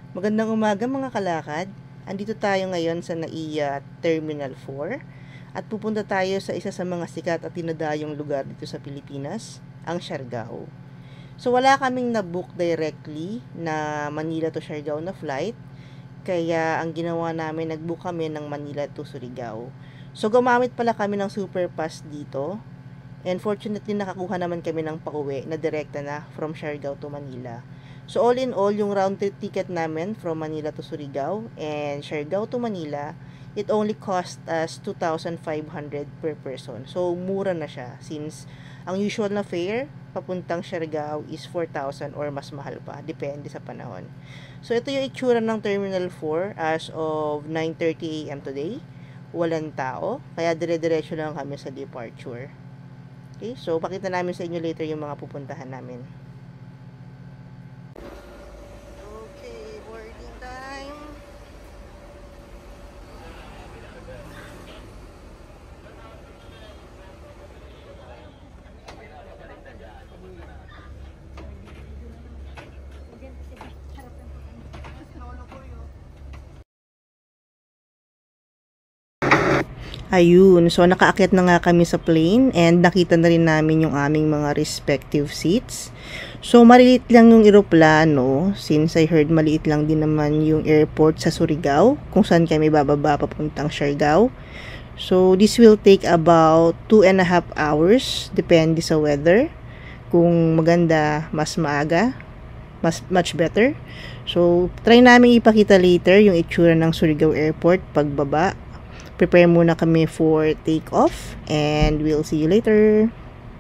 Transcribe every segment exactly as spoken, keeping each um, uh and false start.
Magandang umaga mga kalakad. Andito tayo ngayon sa NAIA Terminal four at pupunta tayo sa isa sa mga sikat at tinadayong lugar dito sa Pilipinas, ang Siargao. So wala kaming na-book directly na Manila to Siargao na flight, kaya ang ginawa namin, nag-book kami ng Manila to Surigao. So gumamit pala kami ng Superpass dito, and fortunately nakakuha naman kami ng pauwi na direkta na from Siargao to Manila. So all in all, yung round trip ticket namin from Manila to Surigao and Siargao to Manila, it only cost us two thousand five hundred per person. So mura na siya since ang usual na fare papuntang Siargao is four thousand or mas mahal pa, depende sa panahon. So ito yung itsura ng Terminal four as of nine thirty a m today. Walang tao, kaya dire-diretso lang kami sa departure. Okay, so pakita namin sa inyo later yung mga pupuntahan namin. Ayun, so nakaakyat na nga kami sa plane and nakita na rin namin yung aming mga respective seats. So maliit lang yung eroplano since I heard maliit lang din naman yung airport sa Surigao kung saan kami bababa papuntang Siargao. So this will take about two and a half hours depende sa weather. Kung maganda, mas maaga, mas much better. So try namin ipakita later yung itsura ng Surigao Airport pagbaba. Prepare muna kami for take-off and we'll see you later.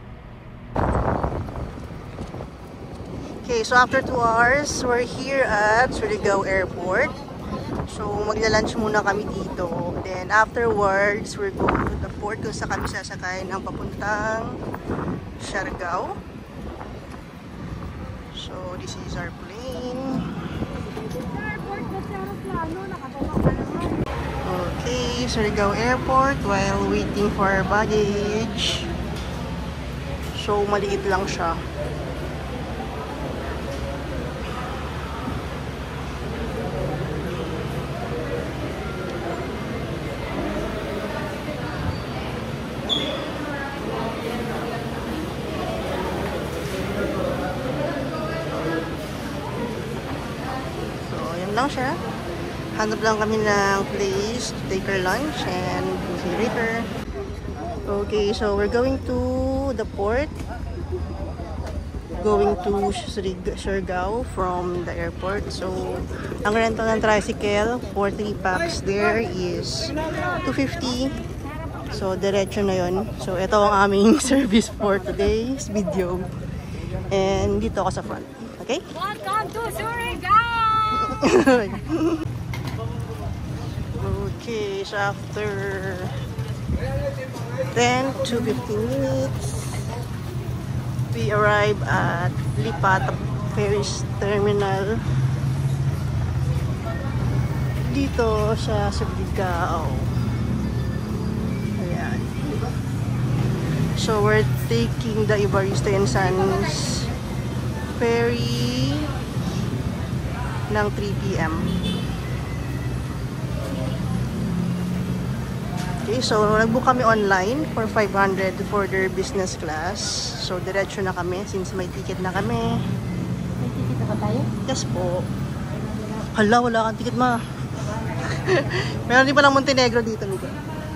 Okay, so after two hours, we're here at Surigao Airport. So magla-lunch muna kami dito. Then afterwards, we're going to the port kung saan kami sasakay ng papuntang Siargao. So this is our plane. Okay, Surigao Airport while waiting for our baggage. So, maliit lang siya. So, yun lang siya. Hanap lang kami ng place to take our lunch and we'll see you later. Okay, so we're going to the port. Going to Siargao from the airport. So, ang rental ng tricycle for three packs there is two fifty. So, diretso na yun. So, ito ang aming service for today's video. And dito ako sa front. Okay? Welcome to Surigao! Okay, so after ten to fifteen minutes, we arrive at Lipata Ferries Terminal dito sa Surigao. Ayan. So we're taking the Evarista and Sons ferry ng three p m Okay, so nag-book kami online for five hundred for their business class. So diretso na kami since may ticket na kami. May ticket na ba tayo? Yes po. Hala, wala kang ticket ma. Meron din palang Montenegro dito, Miguel.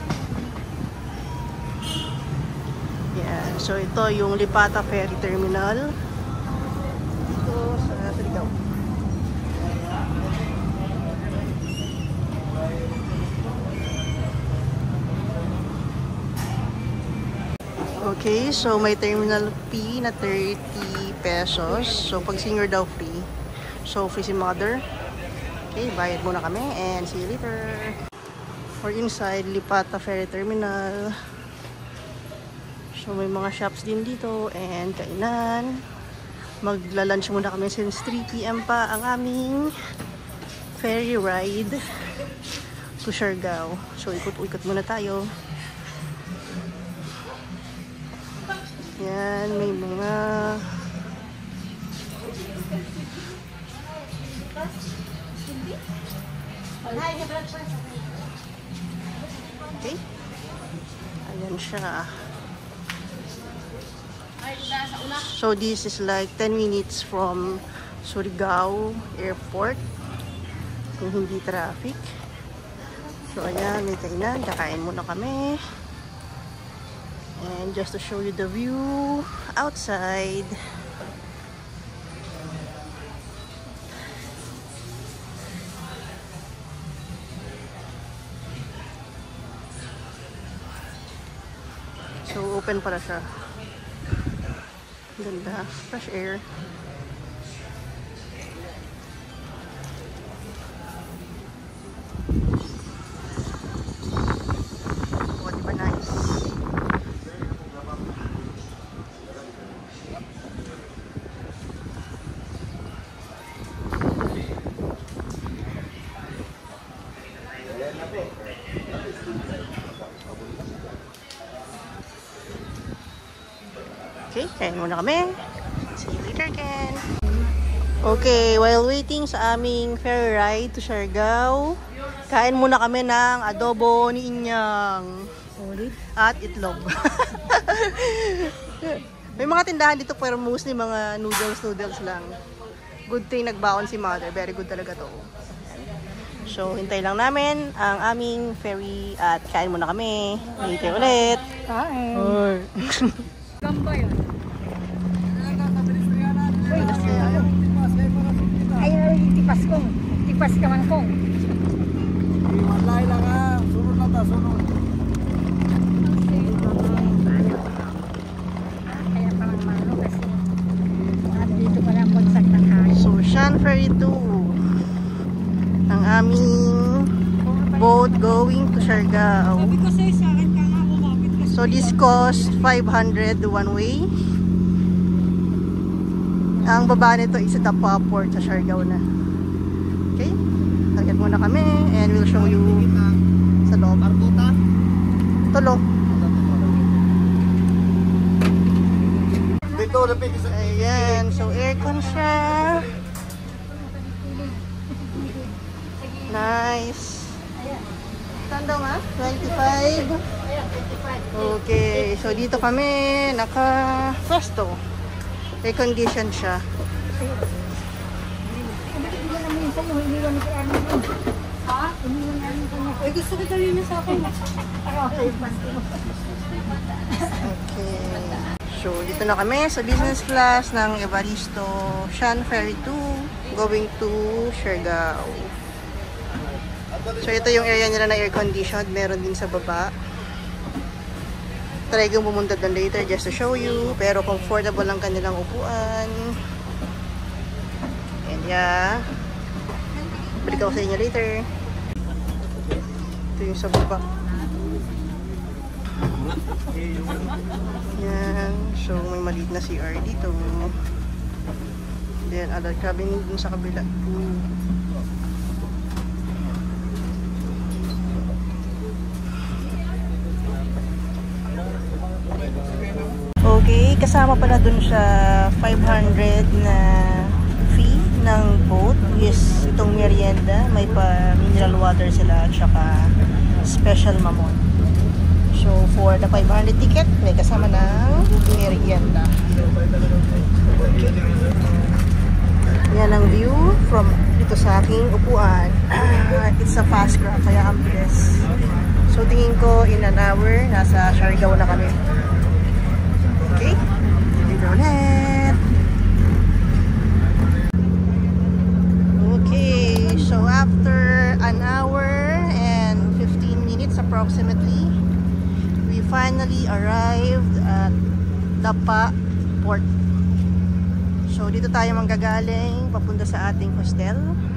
Yeah, so ito yung Lipata Ferry Terminal dito sa Surigao. Okay, so may terminal fee na thirty pesos. So pag senior daw free. So free si mother. Okay, bayad muna kami and see you later. We're inside Lipata Ferry Terminal. So may mga shops din dito and kainan. Magla-lunch muna kami since three p m pa ang aming ferry ride to Siargao. So ikot-ikot muna tayo. Yan, may mga Okay. Ayan siya. So this is like ten minutes from Surigao Airport. Kung hindi traffic. So ayan, may kainan. Kakain muna kami. And just to show you the view outside. So open pala siya. Ganda, fresh air. Oh, di ba nice? Okay, kain muna kami. See you later again. Okay, while waiting sa aming ferry ride to Siargao, kain muna kami ng adobo ni Inyang. At itlog. May mga tindahan dito pero mostly mga noodles, noodles lang. Good thing nagbaon si mother. Very good talaga to. So, hintay lang namin ang aming ferry at kain muna kami. Later ulit. Kain. Or... Gamba yun. Ayaw yung tipas kong. Tipas ka man kong. Malay lang ha. Sunod na ta, sunod. Kaya palang malo kasi dito pala ang bagsak ng hangin. So, Shan Ferry two. Ang aming boat going to Siargao. Sabi ko sa'yo sa akin ka nga kumapit ka. So, this cost five hundred one way. Ang baba nito is the port sa Siargao na. Okay? Target muna kami and we'll show you sa loob. Tulo. Dito, lapit isa. Ayan. So, aircon siya. Nice. Saan daw nga? twenty-five. Okay. So, dito kami naka-festo. Air condition siya. Ha? Ay, gusto ko tayo na sa akin. Okay. So, dito na kami sa business class ng Evaristo Shan Ferry two going to Siargao. So, ito yung area nila na air conditioned. Meron din sa baba. Try kong pumunta doon later just to show you. Pero comfortable lang kanilang upuan. And yeah. Balik ako sa inyo later. Ito yung sa baba. Yan. So, may maliit na C R dito. Then, other cabin dun sa kabila. Okay, kasama pala dun sa five hundred na fee ng boat is itong merienda. May pa mineral water sila at saka special mamon. So, for the five hundred ticket, may kasama ng merienda. Okay. Yan ang view from dito sa aking upuan. It's a fast grab, kaya ang bilis. So, tingin ko in an hour, nasa Siargao na kami. Okay? Dito ulit. Okay, so after an hour and fifteen minutes approximately, we finally arrived at Dapa Port. So dito tayo manggagaling papunta sa ating hostel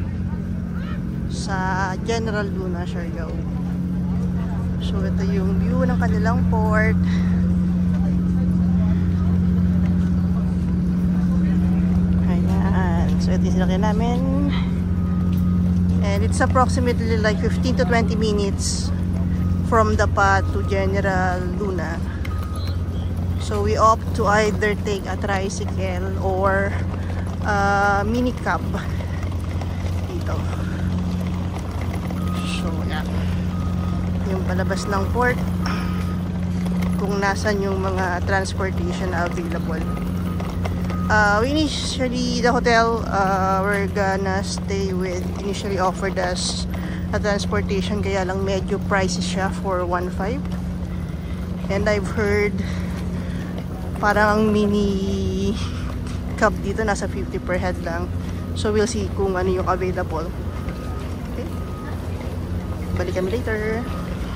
sa General Luna, Siargao. So ito yung view ng kanilang port. Ayan. So ito yung sinakyan namin. And it's approximately like fifteen to twenty minutes from Dapa to General Luna. So we opt to either take a tricycle or a mini cab dito. So, yeah. Yung palabas ng port. Kung nasan yung mga transportation na available. Uh, we initially, the hotel, uh, we're gonna stay with, initially offered us a transportation, kaya lang medyo pricey siya for one five. And I've heard parang mini cab dito nasa fifty per head lang. So we'll see kung ano yung available. Okay. Balik kami later.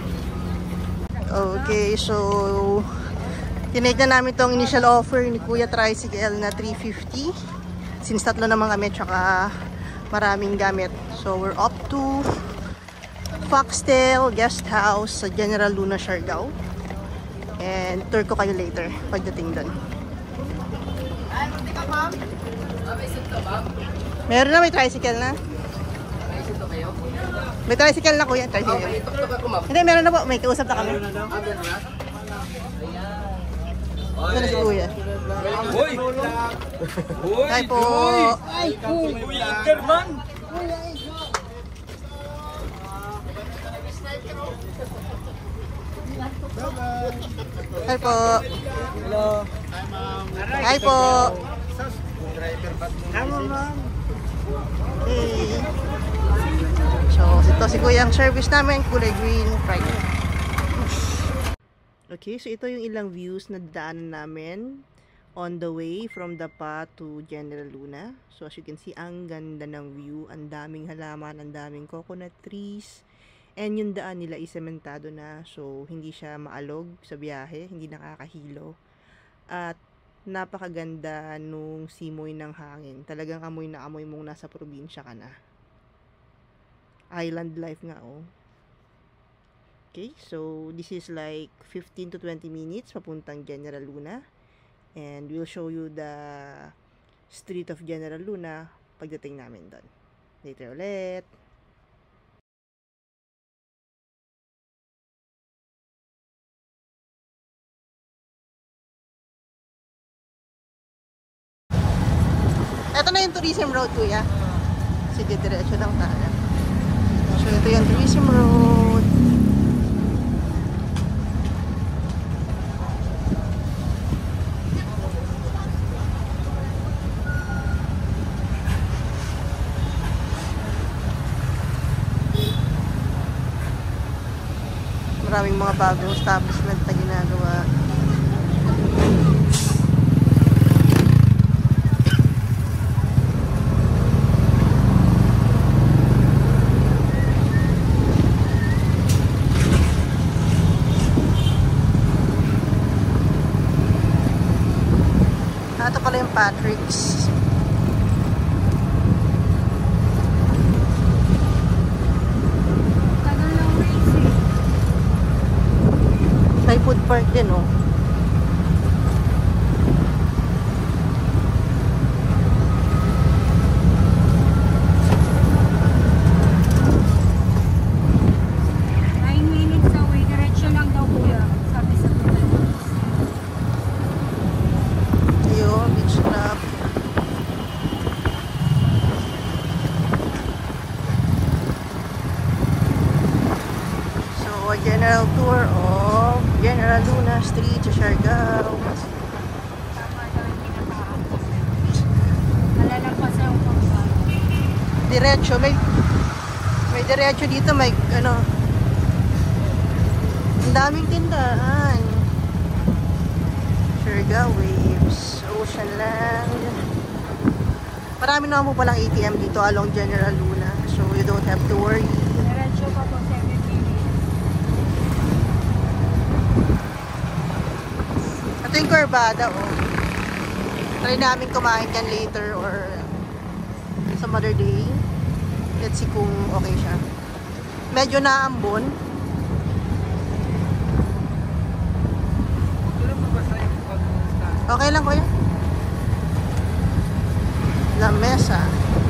Okay, so tinake na namin tong initial offer ni Kuya Tricycle na three fifty. Since tatlo naman kami, tsaka maraming gamit. So we're up to Foxtail Guest House sa General Luna, Siargao. And tour ko kayo later pagdating doon. Meron na, may tricycle na. May tricycle na, Kuya. Tricycle. Hindi, meron na po. May kausap na kami. Ito na si Kuya. Hoy! Hi po. Ay, Kuya German! Hi po. Hello. Hi po. Hello, ma'am. Okay. So, ito si Kuya ang service namin. Kulay green. Friday. Okay, so ito yung ilang views na daanan namin on the way from Dapa to General Luna. So, as you can see, ang ganda ng view. Ang daming halaman, ang daming coconut trees. And yung daan nila is sementado na. So, hindi siya maalog sa biyahe. Hindi nakakahilo. At napakaganda nung simoy ng hangin. Talagang amoy na amoy mong nasa probinsya ka na. Island life nga, oh. Okay, so this is like fifteen to twenty minutes papuntang General Luna. And we'll show you the street of General Luna pagdating namin doon. Later ulit. Ito na yung tourism road, Kuya. Sige, diretso lang tayo. So, ito yung tourism road. Maraming mga bagong establishment na ginagawa. Ito pala yung Patrick's. Tagal ng race eh. May food park din, oh. nine minutes away. Diretso lang daw, Kuya. Sabi sa Kuya. Ayun, beach club. So, a general tour of General Luna Street sa Siargao. Tama daw yung pinakahan. Malalagpas ang pagkakas. Diretso, may may diretso dito, may ano, ang daming tindahan. Siargao Waves, Ocean Land. Marami naman po palang A T M dito along General Luna, so you don't have to worry. Diretso pa po seven minutes. Ito yung Corbada, oh. Try namin kumain yan later or some other day. Let's see kung okay siya. Medyo naambon. Okay lang, Kuya. La Mesa.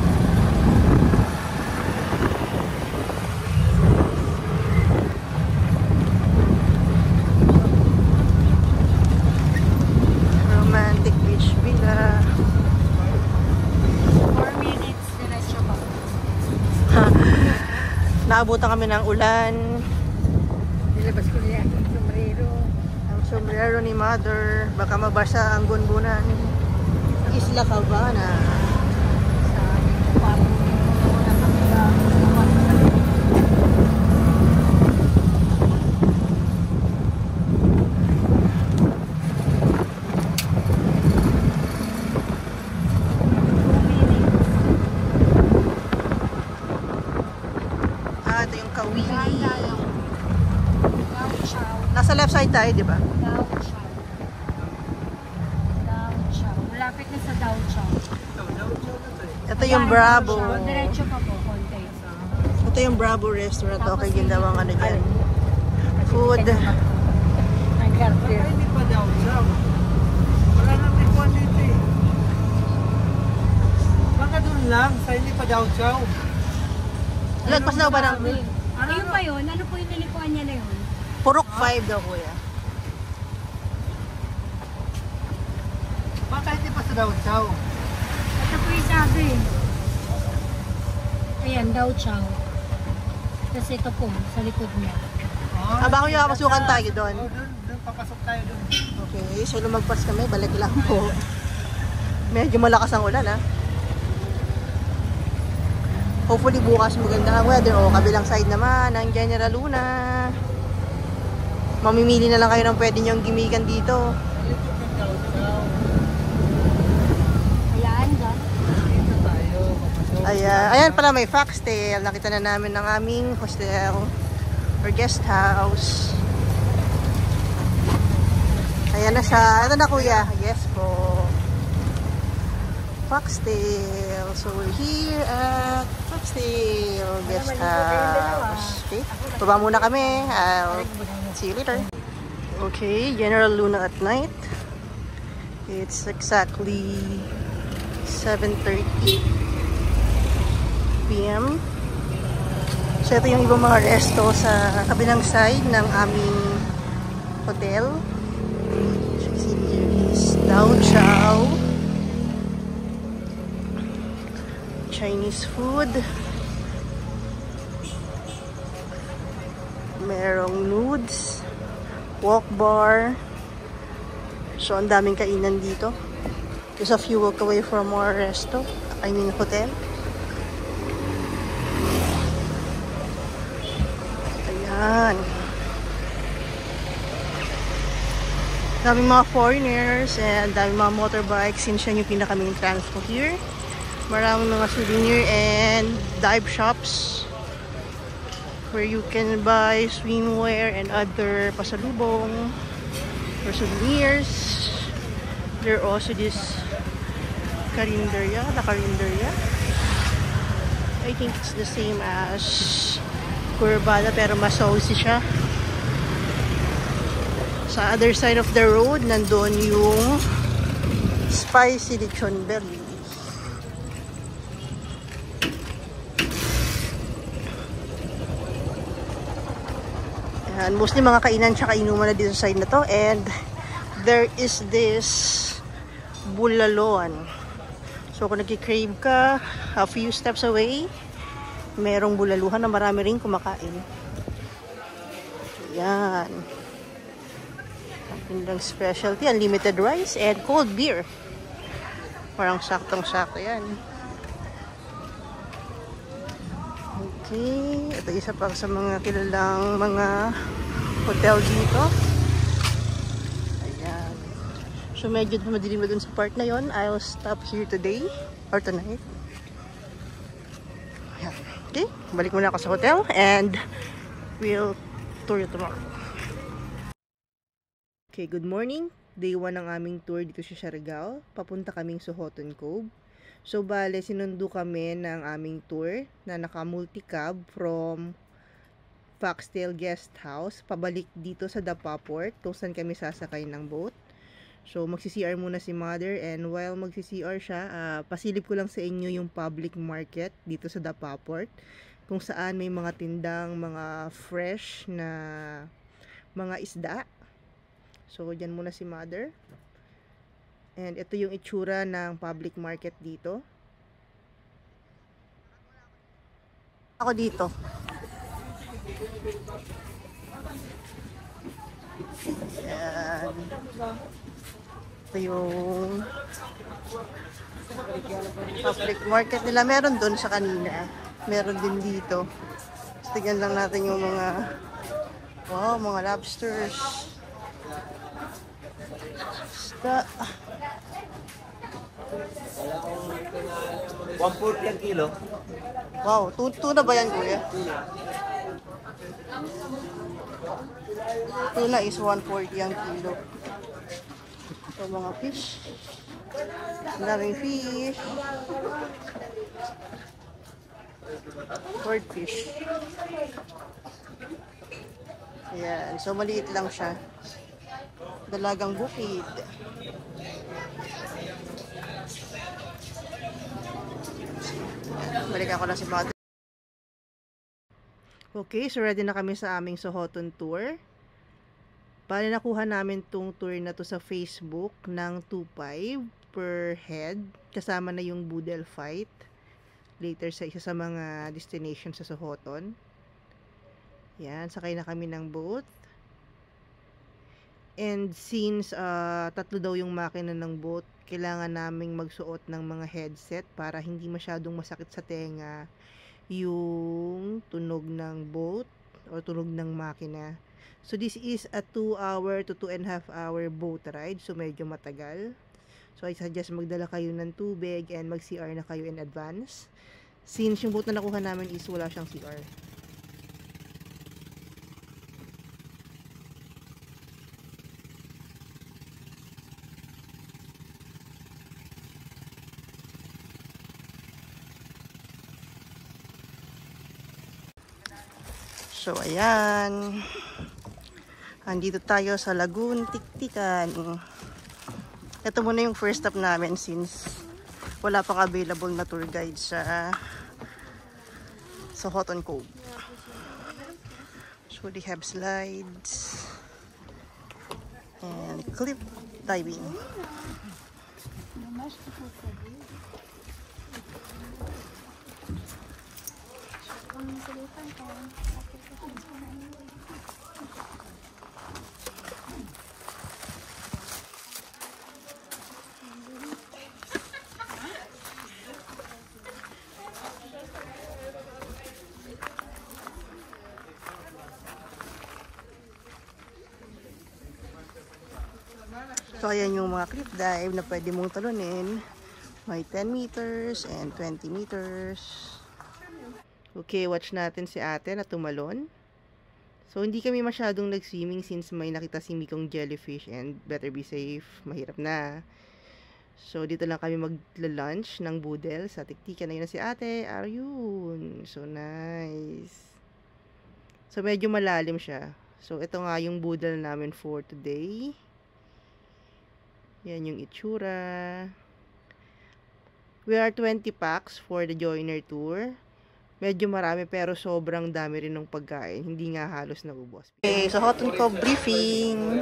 Romantic Beach Villa. four minutes. Diretso pa. naabutan kami ng ulan. Nilabas ko niya ang sombrero. Ang sombrero ni Mother. Baka mabasa ang gunbunan. Isla Cabana. Sa kwarto na kapila. Ah, ito yung Kawili. Gao chow. Nasa left side tayo, di ba? Gao chow. Gao chow. Malapit na sa Gao chow. Ito yung Bravo. Diretso pa po, konti. Ito yung Bravo restaurant. Okay, ginawa ano dyan. Food. Ang garter. Hindi pa daw siya. Wala nang ikuan dito eh. Baka dun lang, sa hindi pa daw siya. Lagpas na ba ng Ano yun pa yun? Ano po yung nilikuan niya na yun? Purok five daw, kuya? Baka hindi pa sa daw siya. Ito po yung sabi. Ayan, daw chow. Tapos ito po, sa likod niya. Ah, baka yung kapasukan tayo doon. Oh, dun, dun, papasok tayo dun. Okay, so lumagpas kami. Balik lang po. Medyo malakas ang ulan, ha? Hopefully bukas maganda ang weather. O, kabilang side naman ng General Luna. Mamimili na lang kayo ng pwede nyong gimikan dito. Ayan, dyan. Dito tayo, papasok. Ayan, ayan pala may foxtail. Nakita na namin ng aming hostel or guest house. Ayan na siya. Ito na, kuya. Yes po. Foxtail. So we're here at Foxtail Guest House. Okay, baba muna kami. I'll see you later. Okay, General Luna at night. It's exactly seven thirty p m So ito yung ibang mga resto sa kabilang side ng aming hotel. So you see here is Dao Chow, Chinese food. Merong nudes, walk bar. So ang daming kainan dito. Just a few walk away from our resto, I mean hotel. Ayan. Daming mga foreigners and daming mga motorbikes since yan yung pinakaming transport here. Maraming mga souvenir and dive shops where you can buy swimwear and other pasalubong or souvenirs. There are also this karinderya, the karinderya. I think it's the same as Curbada pero mas saucy siya. Sa other side of the road, nandun yung spicy lechon belly. And mostly mga kainan tsaka inuman na dito sa side na to. And there is this bulalon. So kung nag-crave ka, a few steps away, merong bulaluhan na marami rin kumakain. Ayan. Ang specialty, unlimited rice and cold beer. Parang saktong-sakto yan. Okay, ito isa pa sa mga kilalang mga hotel dito. Ayan. So medyo madilim na dun sa part na yon. I'll stop here today or tonight. Ayan. Okay, balik muna ako sa hotel and we'll tour you tomorrow. Okay, good morning. Day one ng aming tour dito sa Siargao. Papunta kaming Sohoton Cove. So, bale, sinundo kami ng aming tour na naka-multicab from Foxtail Guest House pabalik dito sa Dapaport kung saan kami sasakay ng boat. So, magsi-C R muna si Mother and while magsi-C R siya, uh, pasilip ko lang sa inyo yung public market dito sa Dapaport kung saan may mga tindang, mga fresh na mga isda. So, dyan muna si Mother. And ito yung itsura ng public market dito. Ako dito. Yan. Ito yung public market nila. Meron doon sa kanina. Meron din dito. So, tignan lang natin yung mga wow, mga lobsters. Basta one forty ang kilo. wow, tu tuna ba yan, kuya? Tuna is one forty ang kilo. So, mga fish. Maraming fish. Swordfish. Ayan. So, maliit lang siya. Dalagang bukid. Balik ako na si Mother. Okay, so ready na kami sa aming Sohoton tour. Bali nakuha namin tong tour na to sa Facebook ng two five per head. Kasama na yung Boodle Fight. Later sa isa sa mga destination sa Sohoton. Yan, sakay na kami ng boat. And since uh, tatlo daw yung makina ng boat, kailangan naming magsuot ng mga headset para hindi masyadong masakit sa tenga yung tunog ng boat o tunog ng makina. So this is a two hour to two and a half hour boat ride. So medyo matagal. So I suggest magdala kayo ng tubig and mag-C R na kayo in advance. Since yung boat na nakuha namin is wala siyang C R. So, ayan. Andito tayo sa Lagoon Tiktikan. Ito muna yung first stop namin since wala pang available na tour guide sa Sohoton Cove. So, they have slides and cliff diving. So, ayan yung mga cliff dive na pwede mong talunin. May ten meters and twenty meters. Okay, watch natin si ate na tumalon. So, hindi kami masyadong nag-swimming since may nakita si Mikong jellyfish and better be safe. Mahirap na. So, dito lang kami magla-lunch ng Boodle sa Tiktikan. Ayun na si ate. Ayun. So, nice. So, medyo malalim siya. So, ito nga yung Boodle namin for today. Yan yung itsura. We are twenty packs for the joiner tour. Medyo marami pero sobrang dami rin ng pagkain. Hindi nga halos naubos. Okay, so Sohoton Cove briefing.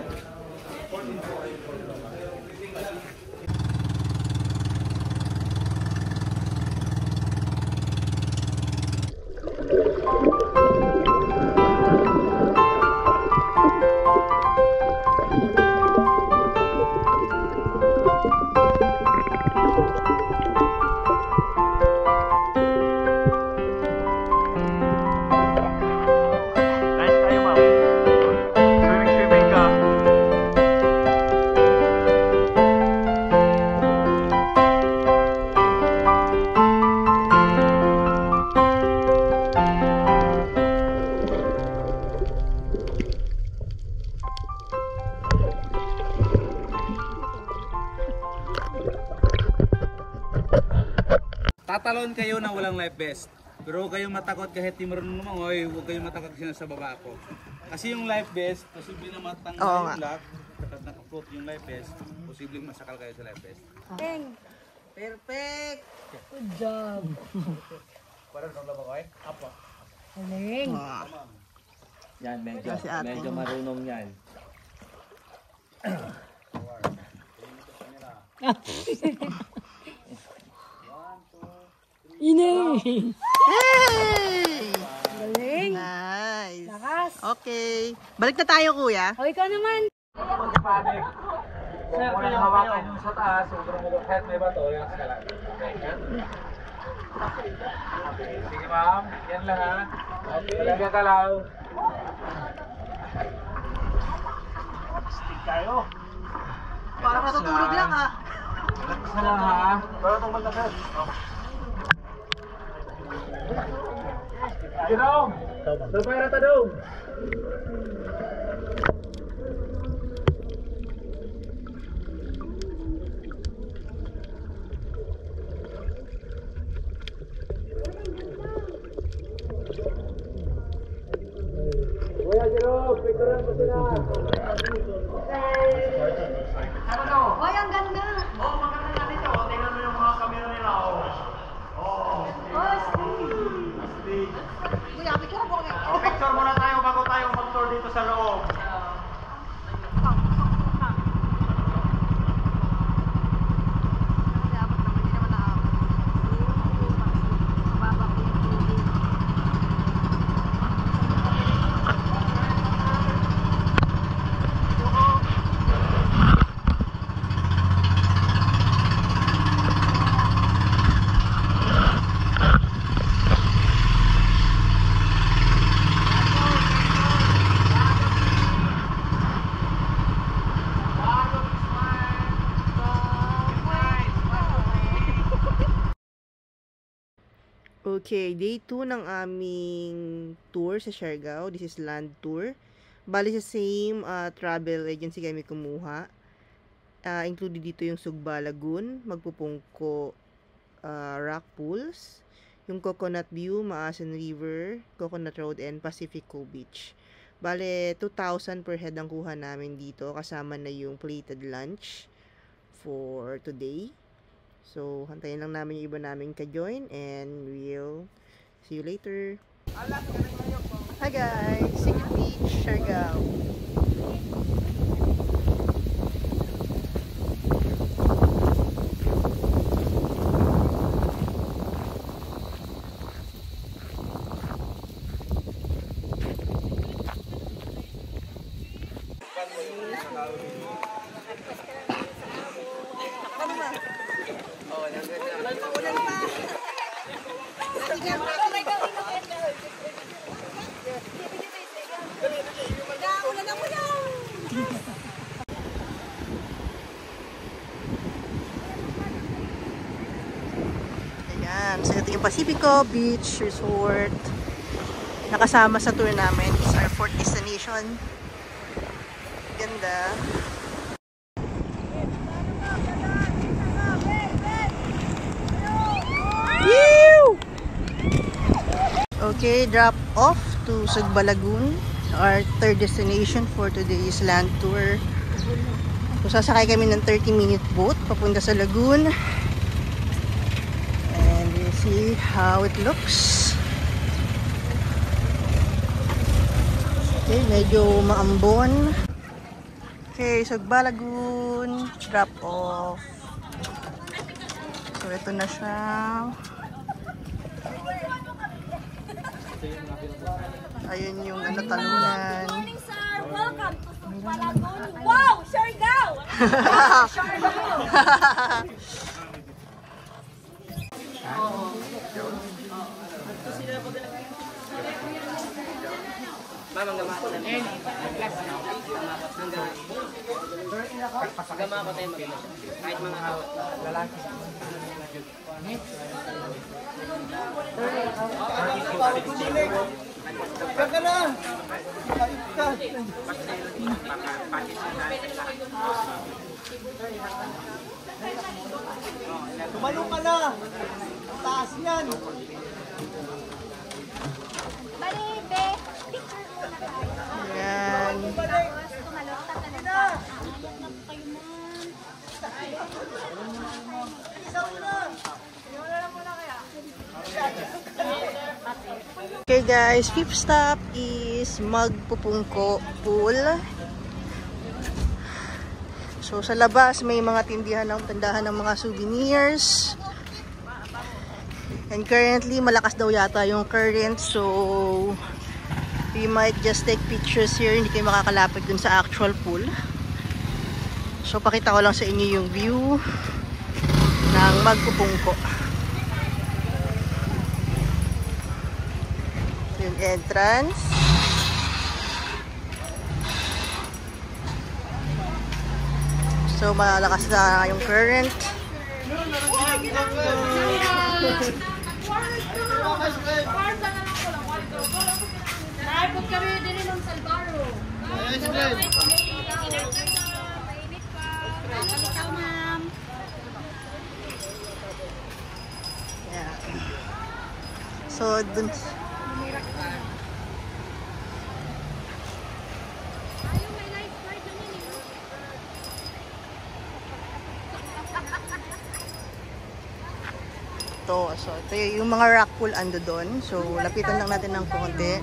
Tatalon kayo na walang life vest. Pero huwag kayong matakot kahit di marunong lumangoy, huwag kayong matakot kasi nasa baba ako. Kasi yung life vest, posibleng na matanggal Oo yung nga. lock, kapag nakafloat yung life vest, posibleng masakal kayo sa life vest. Perfect! Good job. Parang nang lumangoy? Apo. Galing. Ah, Yan, medyo, Si ate. medyo marunong yan. Inay. hey! Galing. Nice! Okay. Balik na tayo, kuya. O, ikaw naman. Panic. Kung walang hawakan yung sa taas, sobrang mulukhet, may bato, relax ka lang. Okay. Sige ma'am, yan lang ha. Talaga kalaw. Stick tayo. Para matutulog lang, ha? Relax na lang ha. Para itong malakad. Jerome! Salpera tadong! Kuya Jerome, picturean mo sila! Hoy, ang ganda. Oh, maganda na dito. Oh, tingnan mo yung mga camera nila. Oh. Oh. Oh, Steve. Stage. Kuya, picture mo kami. Oh, picture muna tayo bago tayo mag-tour dito sa loob. Okay, day two ng aming tour sa Siargao. This is land tour. Bali sa same uh, travel agency kami kumuha. Uh, included dito yung Sugba Lagoon, Magpupungko uh, Rock Pools, yung Coconut View, Maasin River, Coconut Road, and Pacifico Beach. Bale, two thousand per head ang kuha namin dito, kasama na yung plated lunch for today. So, hantayin lang namin yung iba namin ka-join and we'll see you later. Hi guys! Secret Beach, Siargao. Ayan, so ito yung Pacifico Beach Resort. Nakasama sa tour namin is our fourth destination. Ganda. Okay, drop off to Sugba Lagoon. Our third destination for today's land tour. So, sasakay kami ng thirty minute boat papunta sa lagoon. And we'll see how it looks. Okay, medyo maambon. Okay, Sugba Lagoon. Drop off. So, ito na siya. Ayun yung ano, talunan. Good morning, sir. Welcome to Sugba Lagoon. Wow! Siargao! Siargao! Kaka na! Tumalong ka na! Ang taas yan! Bali, be. Picture muna tayo. Ayan. Tapos, tumalok. Tatalon ka. Kayo man. Okay guys, fifth stop is Magpupungko Pool. So sa labas may mga tindihan ng tindahan ng mga souvenirs. And currently malakas daw yata yung current, so We might just take pictures here, hindi kayo makakalapit dun sa actual pool. So pakita ko lang sa inyo yung view ng Magpupungko. Yung entrance. So malakas na yung current. Nakipot kami din ng Salvaro. Kalitaw, ma'am. Yeah. So dun to, so ito yung mga rock pool ando doon. So lapitan lang natin ng konti.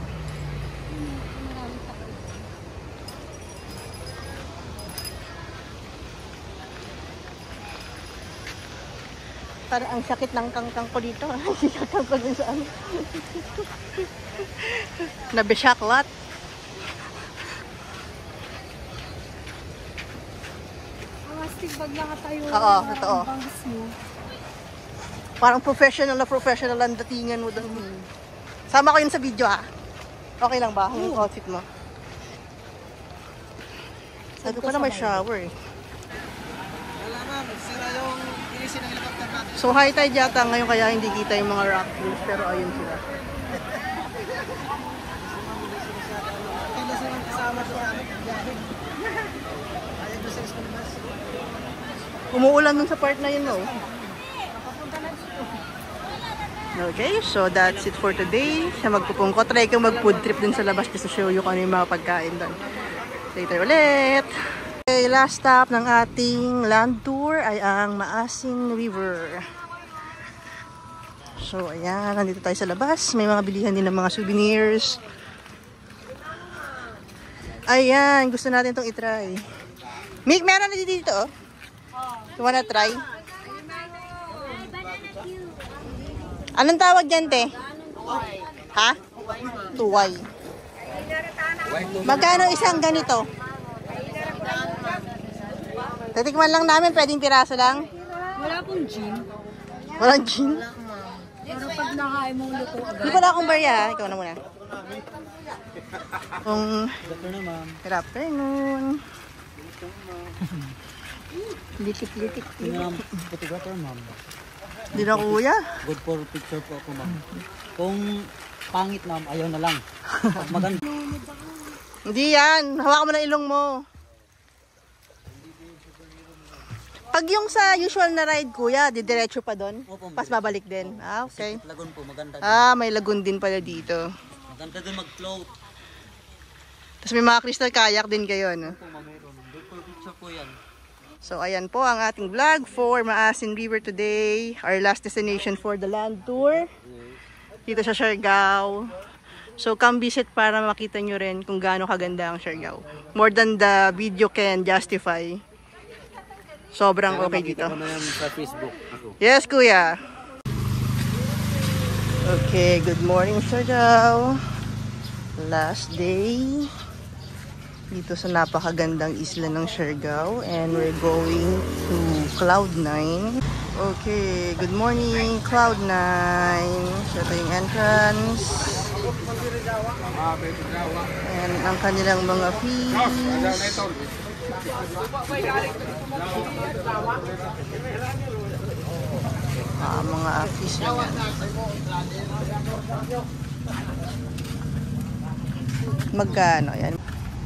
Parang ang sakit ng kangkang ko dito. Sakang ko din sa ano. Nabishaklat. Plastic bag lang tayo. Oo, totoo. Parang professional na professional ang datingan mo doon. Sama ko yun sa video ha. Okay lang ba? Yung outfit mo. Sabi ko na may shower eh. Wala ma'am, sira yung pinisi ng helicopter natin. So high tide yata ngayon kaya hindi kita yung mga rock pools pero ayun sila. Kailan silang kasama sa amin. Ayaw na sa iskulmas. Umuulan dun sa part na yun, no? Okay, so that's it for today. Sa Magpupungko, try kang mag-food trip dun sa labas just to show you kung ano yung mga pagkain dun. Later ulit! Okay, last stop ng ating land tour ay ang Maasin River. So, ayan, nandito tayo sa labas. May mga bilihan din ng mga souvenirs. Ayan, gusto natin itong itry. Mick, meron na dito, oh. You wanna try? Anong tawag dyan, te? Ha? Tuway. Magkano isang ganito? Titikman lang namin, pwedeng piraso lang. Wala pong gin. Walang gin? Pero pag nakain mong luto agad. Di pala akong barya, ha? Ikaw na muna. Kung... Good afternoon. Litik-litik. Ma'am, photographer ma'am. Di na kuya. Good for picture po ako ma'am. Kung pangit ma'am, ayaw na lang. Pag maganda. Hindi yan. Hawakan mo na ilong mo. Pag yung sa usual na ride, kuya, didiretso pa doon? Opo, Pas babalik din. Ah, okay. Lagun po, maganda. Ah, may lagoon din pala dito. Maganda din mag-float. Tapos may mga crystal kayak din kayo, no? Po ma'am, meron. Good for picture po yan. So, ayan po ang ating vlog for Maasin River today. Our last destination for the land tour. Dito sa Siargao. So, come visit para makita nyo rin kung gaano kaganda ang Siargao. More than the video can justify. Sobrang okay dito. Sa Facebook ako. Yes, kuya. Okay, good morning, Siargao. Last day dito sa napakagandang isla ng Siargao, and we're going to Cloud nine. Okay, good morning, Cloud nine. So, ito yung entrance. And ang kanilang mga fees. Ah, mga fees na yan. Magkano? Yan.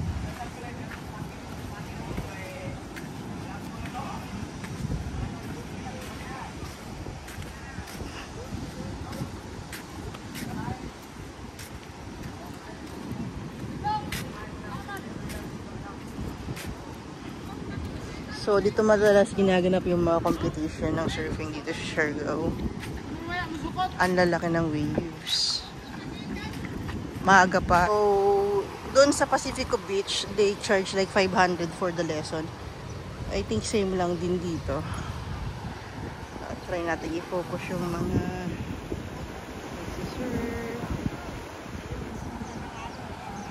So, dito madalas ginaganap yung mga competition ng surfing dito sa Siargao. Ang lalaki ng waves. Maaga pa. So, doon sa Pacifico Beach, they charge like five hundred for the lesson. I think same lang din dito. Uh, try natin i-focus yung mga nagsisurf.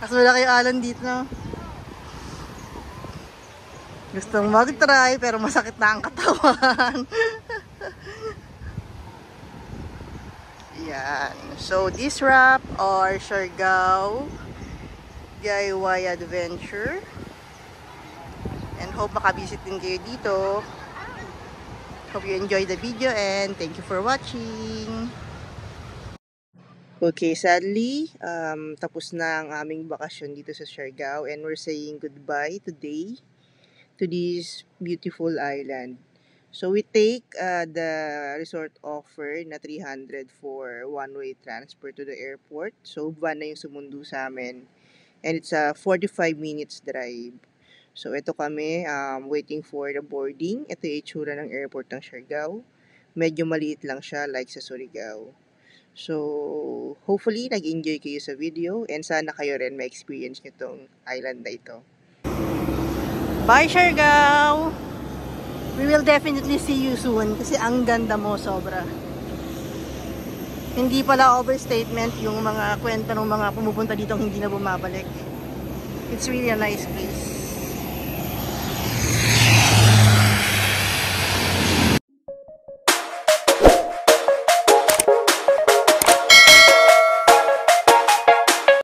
Mas malaki yung alon dito, no? Gustong mag-try, pero masakit na ang katawan. Yan. So, this wrap or Siargao D I Y adventure. And hope makabisit din kayo dito. Hope you enjoyed the video and thank you for watching. Okay, sadly, um, tapos na ang aming bakasyon dito sa Siargao and we're saying goodbye today to this beautiful island. So we take uh, the resort offer na three hundred for one-way transfer to the airport. So van na yung sumundo sa amin. And it's a forty-five minutes drive. So ito kami um, waiting for the boarding. Ito yung itsura ng airport ng Siargao. Medyo maliit lang siya like sa Surigao. So hopefully nag-enjoy kayo sa video and sana kayo rin ma-experience nyo tong island na ito. Bye Siargao! We will definitely see you soon kasi ang ganda mo sobra. Hindi pala overstatement yung mga kwento ng mga pumupunta dito hindi na bumabalik. It's really a nice place.